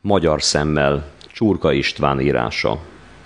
Magyar szemmel, Csurka István írása.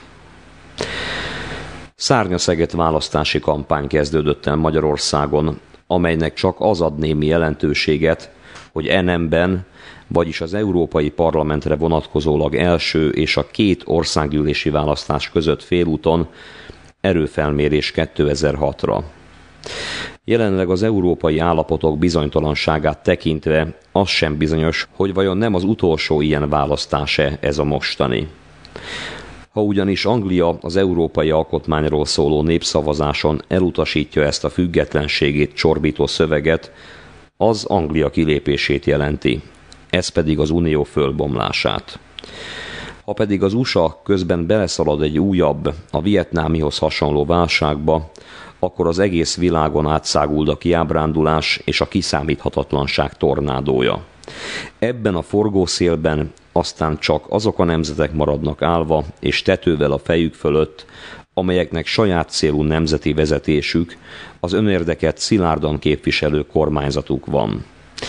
Szárnyaszeget választási kampány kezdődött el Magyarországon, amelynek csak az ad némi jelentőséget, hogy nemben, vagyis az Európai Parlamentre vonatkozólag első és a két országgyűlési választás között félúton erőfelmérés 2006-ra. Jelenleg az európai állapotok bizonytalanságát tekintve az sem bizonyos, hogy vajon nem az utolsó ilyen választás-e ez a mostani. Ha ugyanis Anglia az európai alkotmányról szóló népszavazáson elutasítja ezt a függetlenségét csorbító szöveget, az Anglia kilépését jelenti, ez pedig az unió fölbomlását. Ha pedig az USA közben beleszalad egy újabb, a vietnámihoz hasonló válságba, akkor az egész világon átszáguld a kiábrándulás és a kiszámíthatatlanság tornádója. Ebben a forgószélben aztán csak azok a nemzetek maradnak állva és tetővel a fejük fölött, amelyeknek saját célú nemzeti vezetésük, az önérdeket szilárdan képviselő kormányzatuk van.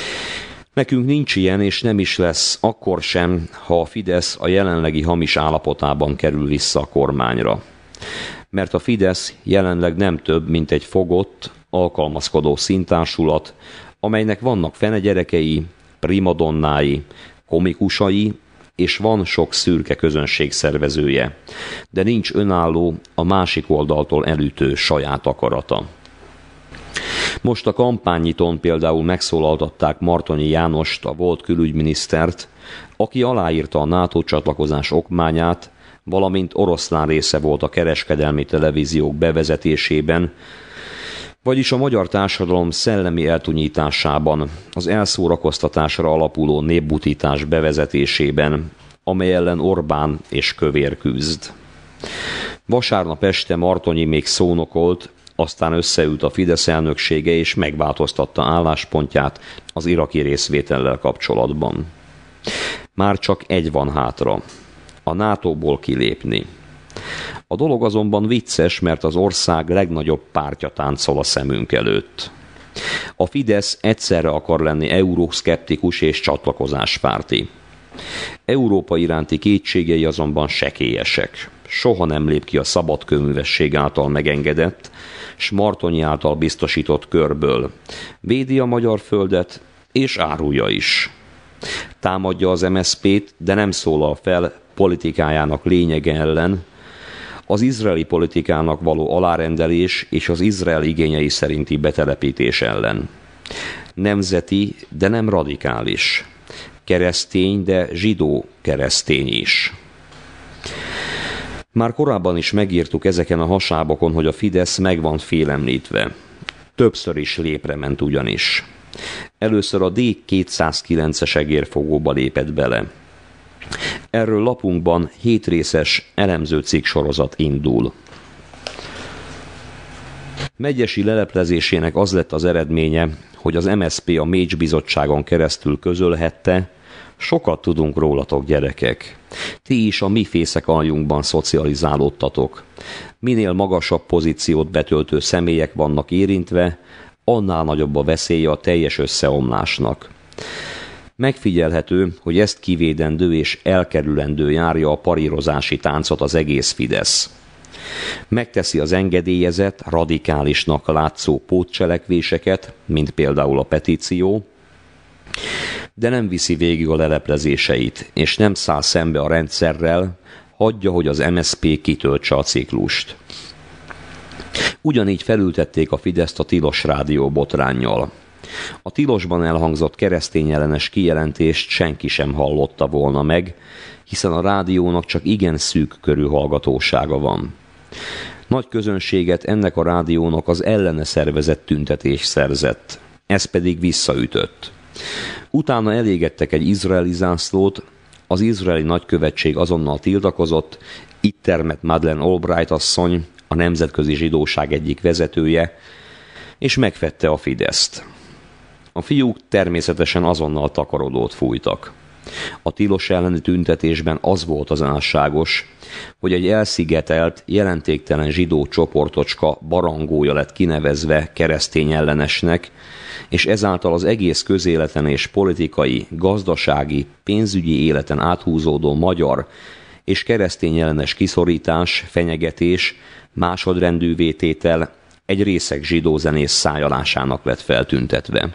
Nekünk nincs ilyen, és nem is lesz akkor sem, ha a Fidesz a jelenlegi hamis állapotában kerül vissza a kormányra. Mert a Fidesz jelenleg nem több, mint egy fogott, alkalmazkodó színtársulat, amelynek vannak fenegyerekei, primadonnái, komikusai, és van sok szürke közönség szervezője, de nincs önálló, a másik oldaltól elütő saját akarata. Most a kampánynyitón például megszólaltatták Martonyi Jánost, a volt külügyminisztert, aki aláírta a NATO csatlakozás okmányát, valamint oroszlán része volt a kereskedelmi televíziók bevezetésében, vagyis a magyar társadalom szellemi eltunyításában, az elszórakoztatásra alapuló népbutítás bevezetésében, amely ellen Orbán és Kövér küzd. Vasárnap este Martonyi még szónokolt, aztán összeült a Fidesz elnöksége és megváltoztatta álláspontját az iraki részvétellel kapcsolatban. Már csak egy van hátra: a NATO-ból kilépni. A dolog azonban vicces, mert az ország legnagyobb pártja táncol a szemünk előtt. A Fidesz egyszerre akar lenni euroszkeptikus és csatlakozáspárti. Európa iránti kétségei azonban sekélyesek. Soha nem lép ki a szabadkőművesség által megengedett, s Martonyi által biztosított körből. Védi a magyar földet, és árulja is. Támadja az MSZP-t, de nem szólal fel politikájának lényege ellen, az izraeli politikának való alárendelés és az Izrael igényei szerinti betelepítés ellen. Nemzeti, de nem radikális. Keresztény, de zsidó keresztény is. Már korábban is megírtuk ezeken a hasábokon, hogy a Fidesz meg van félemlítve. Többször is lépre ment ugyanis. Először a D209-es egérfogóba lépett bele. Erről lapunkban 7 részes elemző cikksorozat indul. Megyesi leleplezésének az lett az eredménye, hogy az MSZP a Mécs bizottságon keresztül közölhette: sokat tudunk rólatok, gyerekek. Ti is a mi fészek aljunkban szocializálódtatok. Minél magasabb pozíciót betöltő személyek vannak érintve, annál nagyobb a veszélye a teljes összeomlásnak. Megfigyelhető, hogy ezt kivédendő és elkerülendő járja a parírozási táncot az egész Fidesz. Megteszi az engedélyezett, radikálisnak látszó pótcselekvéseket, mint például a petíció, de nem viszi végig a leleplezéseit, és nem száll szembe a rendszerrel, hagyja, hogy az MSZP kitöltse a ciklust. Ugyanígy felültették a Fideszt a Tilos Rádió botránnyal. A Tilosban elhangzott keresztényellenes kijelentést senki sem hallotta volna meg, hiszen a rádiónak csak igen szűk körű hallgatósága van. Nagy közönséget ennek a rádiónak az ellene szervezett tüntetés szerzett, ez pedig visszaütött. Utána elégettek egy izraeli zászlót, az izraeli nagykövetség azonnal tiltakozott, itt termett Madeleine Albright asszony, a nemzetközi zsidóság egyik vezetője, és megfedte a Fideszt. A fiúk természetesen azonnal takarodót fújtak. A tilos elleni tüntetésben az volt az álságos, hogy egy elszigetelt, jelentéktelen zsidó csoportocska barangója lett kinevezve keresztény ellenesnek, és ezáltal az egész közéleten és politikai, gazdasági, pénzügyi életen áthúzódó magyar és keresztény ellenes kiszorítás, fenyegetés, másodrendűvé tétel egy részeg zsidó zenész szájalásának lett feltüntetve.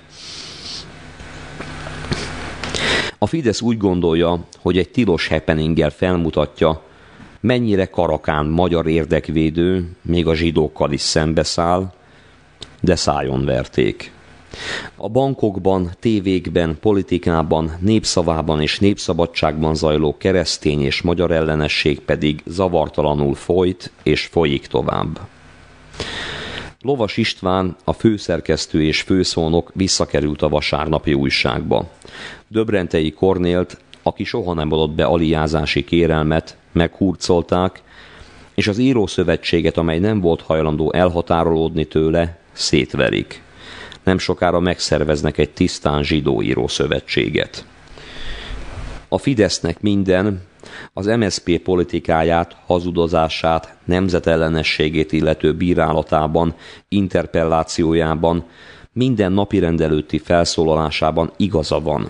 A Fidesz úgy gondolja, hogy egy tilos happeninggel felmutatja, mennyire karakán magyar érdekvédő, még a zsidókkal is szembeszáll, de szájon verték. A bankokban, tévékben, politikában, népszavában és népszabadságban zajló keresztény és magyar ellenesség pedig zavartalanul folyt és folyik tovább. Lovas István, a főszerkesztő és főszónok visszakerült a vasárnapi újságba. Döbrentei Kornélt, aki soha nem adott be aliázási kérelmet, meghurcolták, és az írószövetséget, amely nem volt hajlandó elhatárolódni tőle, szétverik. Nem sokára megszerveznek egy tisztán zsidó írószövetséget. A Fidesznek minden, az MSZP politikáját, hazudozását, nemzetellenességét illető bírálatában, interpellációjában, minden napirend előtti felszólalásában igaza van.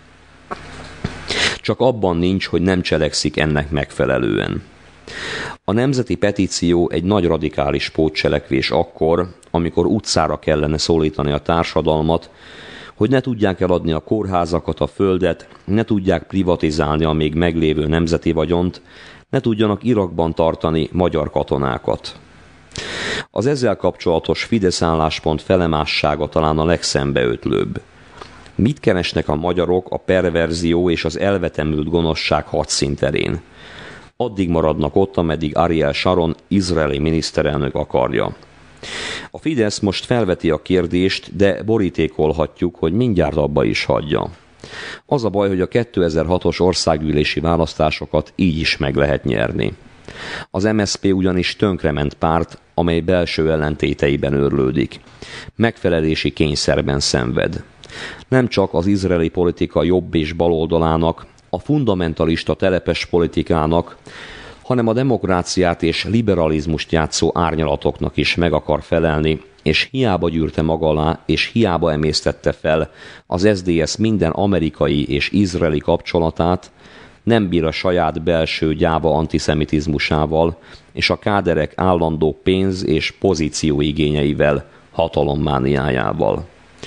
Csak abban nincs, hogy nem cselekszik ennek megfelelően. A nemzeti petíció egy nagy radikális pótcselekvés akkor, amikor utcára kellene szólítani a társadalmat, hogy ne tudják eladni a kórházakat, a földet, ne tudják privatizálni a még meglévő nemzeti vagyont, ne tudjanak Irakban tartani magyar katonákat. Az ezzel kapcsolatos Fidesz álláspont felemássága talán a legszembeötlőbb. Mit keresnek a magyarok a perverzió és az elvetemült gonoszság hadszínterén? Addig maradnak ott, ameddig Ariel Sharon izraeli miniszterelnök akarja. A Fidesz most felveti a kérdést, de borítékolhatjuk, hogy mindjárt abba is hagyja. Az a baj, hogy a 2006-os országgyűlési választásokat így is meg lehet nyerni. Az MSZP ugyanis tönkrement párt, amely belső ellentéteiben őrlődik. Megfelelési kényszerben szenved. Nem csak az izraeli politika jobb és baloldalának, a fundamentalista telepes politikának, hanem a demokráciát és liberalizmust játszó árnyalatoknak is meg akar felelni, és hiába gyűrte maga alá, és hiába emésztette fel az SZDSZ minden amerikai és izraeli kapcsolatát, nem bír a saját belső gyáva antiszemitizmusával és a káderek állandó pénz- és pozícióigényeivel, hatalommániájával.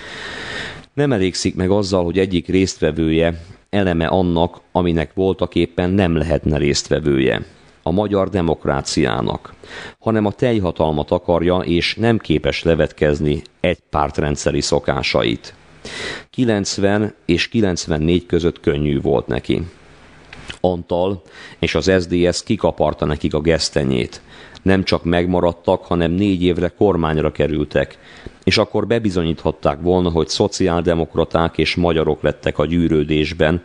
Nem elégszik meg azzal, hogy egyik résztvevője eleme annak, aminek voltaképpen nem lehetne résztvevője, a magyar demokráciának, hanem a teljhatalmat akarja és nem képes levetkezni egy pártrendszeri szokásait. 90 és 94 között könnyű volt neki. Antal és az SZDSZ kikaparta nekik a gesztenyét. Nem csak megmaradtak, hanem 4 évre kormányra kerültek, és akkor bebizonyíthatták volna, hogy szociáldemokraták és magyarok lettek a gyűrődésben,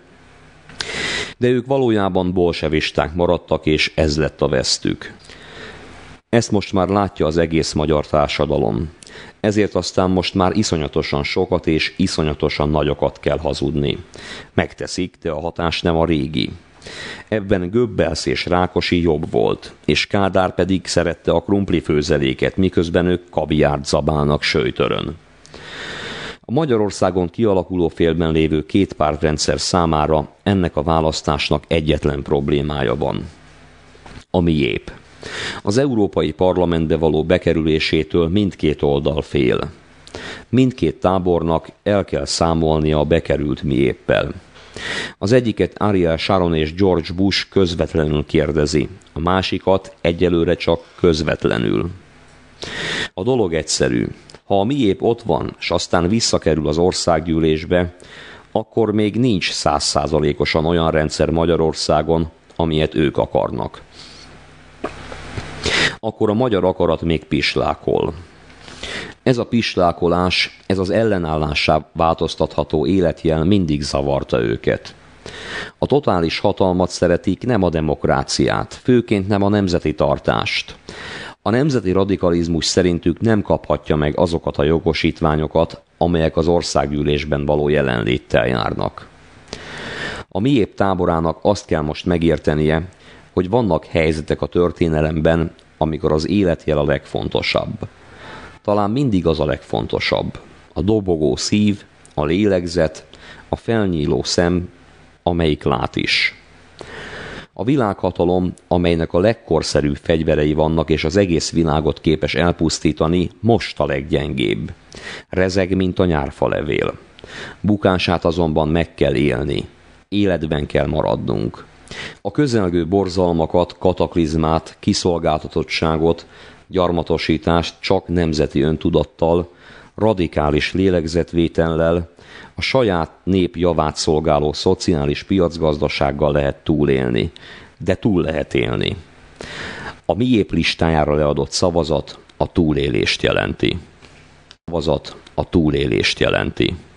de ők valójában bolsevisták maradtak, és ez lett a vesztük. Ezt most már látja az egész magyar társadalom. Ezért aztán most már iszonyatosan sokat és iszonyatosan nagyokat kell hazudni. Megteszik, de a hatás nem a régi. Ebben Goebbels és Rákosi jobb volt, és Kádár pedig szerette a krumplifőzeléket, miközben ők kaviárt zabálnak sőtörön. A Magyarországon kialakuló félben lévő kétpártrendszer számára ennek a választásnak egyetlen problémája van. A miép. Az Európai Parlamentbe való bekerülésétől mindkét oldal fél. Mindkét tábornak el kell számolnia a bekerült miéppel. Az egyiket Ariel Sharon és George Bush közvetlenül kérdezi, a másikat egyelőre csak közvetlenül. A dolog egyszerű. Ha a miép ott van, s aztán visszakerül az országgyűlésbe, akkor még nincs 100%-osan olyan rendszer Magyarországon, amilyet ők akarnak. Akkor a magyar akarat még pislákol. Ez a pislákolás, ez az ellenállássá változtatható életjel mindig zavarta őket. A totális hatalmat szeretik, nem a demokráciát, főként nem a nemzeti tartást. A nemzeti radikalizmus szerintük nem kaphatja meg azokat a jogosítványokat, amelyek az országgyűlésben való jelenléttel járnak. A miépp táborának azt kell most megértenie, hogy vannak helyzetek a történelemben, amikor az életjel a legfontosabb. Talán mindig az a legfontosabb. A dobogó szív, a lélegzet, a felnyíló szem, amelyik lát is. A világhatalom, amelynek a legkorszerűbb fegyverei vannak, és az egész világot képes elpusztítani, most a leggyengébb. Rezeg, mint a nyárfalevél. Bukását azonban meg kell élni. Életben kell maradnunk. A közelgő borzalmakat, kataklizmát, kiszolgáltatottságot, gyarmatosítást csak nemzeti öntudattal, radikális lélegzetvétellel, a saját nép javát szolgáló szociális piacgazdasággal lehet túlélni, de túl lehet élni. A miépp listájára leadott szavazat a túlélést jelenti. Szavazat a túlélést jelenti.